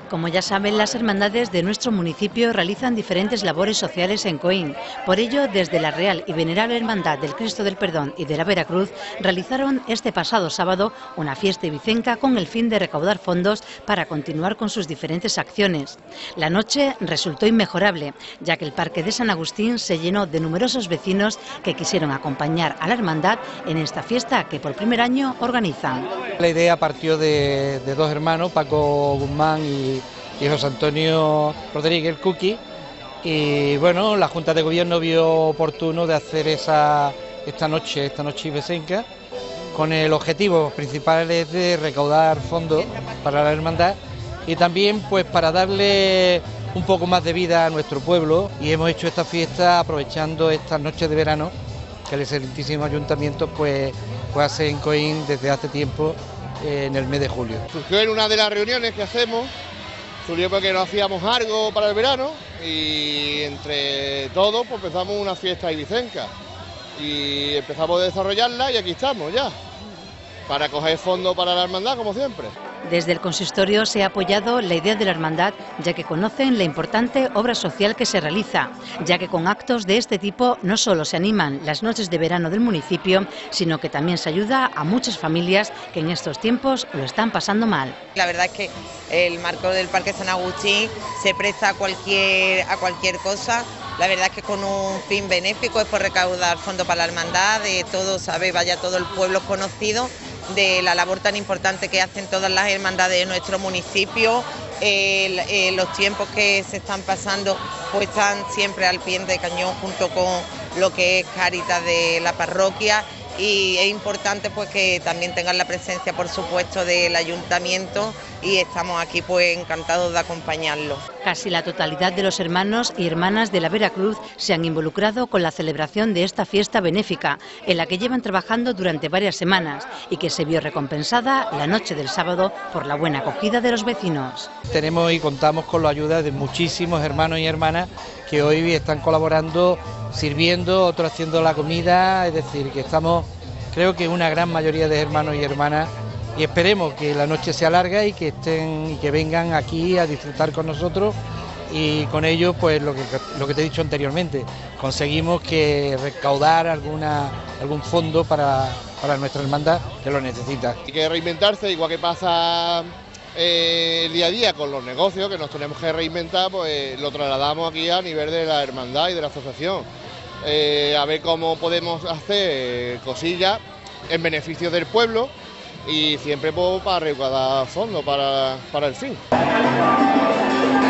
Como ya saben, las hermandades de nuestro municipio realizan diferentes labores sociales en Coín. Por ello, desde la Real y Venerable Hermandad del Cristo del Perdón y de la Veracruz, realizaron este pasado sábado una fiesta ibicenca con el fin de recaudar fondos para continuar con sus diferentes acciones. La noche resultó inmejorable, ya que el Parque de San Agustín se llenó de numerosos vecinos que quisieron acompañar a la hermandad en esta fiesta que por primer año organizan. La idea partió de dos hermanos, Paco Guzmán y José Antonio Rodríguez, el Cookie, y bueno, la Junta de Gobierno vio oportuno de hacer esta noche ibicenca, con el objetivo principal de recaudar fondos para la hermandad y también pues para darle un poco más de vida a nuestro pueblo, y hemos hecho esta fiesta aprovechando estas noches de verano que el excelentísimo ayuntamiento pues hace en Coín desde hace tiempo, en el mes de julio. Surgió en una de las reuniones que hacemos, surgió porque no hacíamos algo para el verano y entre todos pues empezamos una fiesta ibicenca y empezamos a desarrollarla y aquí estamos ya, para coger fondos para la hermandad como siempre. Desde el consistorio se ha apoyado la idea de la hermandad, ya que conocen la importante obra social que se realiza, ya que con actos de este tipo no solo se animan las noches de verano del municipio, sino que también se ayuda a muchas familias que en estos tiempos lo están pasando mal. La verdad es que el marco del Parque San Agustín se presta a cualquier cosa. La verdad es que con un fin benéfico es por recaudar fondos para la hermandad, de todo sabe, vaya todo el pueblo conocido de la labor tan importante que hacen todas las hermandades de nuestro municipio. Los tiempos que se están pasando pues están siempre al pie de cañón junto con lo que es Cáritas de la parroquia, y es importante pues que también tengan la presencia, por supuesto, del ayuntamiento, y estamos aquí pues encantados de acompañarlo. Casi la totalidad de los hermanos y hermanas de la Veracruz se han involucrado con la celebración de esta fiesta benéfica, en la que llevan trabajando durante varias semanas y que se vio recompensada la noche del sábado por la buena acogida de los vecinos. Tenemos y contamos con la ayuda de muchísimos hermanos y hermanas que hoy están colaborando, sirviendo, otros haciendo la comida, es decir, que estamos, creo que una gran mayoría de hermanos y hermanas, y esperemos que la noche sea larga y que estén y que vengan aquí a disfrutar con nosotros, y con ellos pues lo que te he dicho anteriormente, conseguimos que recaudar algún fondo para nuestra hermandad que lo necesita. Hay que reinventarse, igual que pasa el día a día con los negocios, que nos tenemos que reinventar, pues lo trasladamos aquí a nivel de la hermandad y de la asociación, a ver cómo podemos hacer cosillas en beneficio del pueblo y siempre pues, para recaudar fondos para el fin.